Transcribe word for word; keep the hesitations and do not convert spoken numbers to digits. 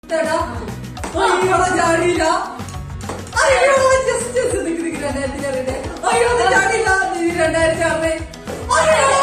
അയ്യോ ചാടിയില്ല. അയ്യോ just just നിക്ക് നിക്ക് രണ്ടായിരത്തി ചാടേ. അയ്യോ ചാടിയില്ല. രണ്ടായിരത്തി ചാടേ. അയ്യോ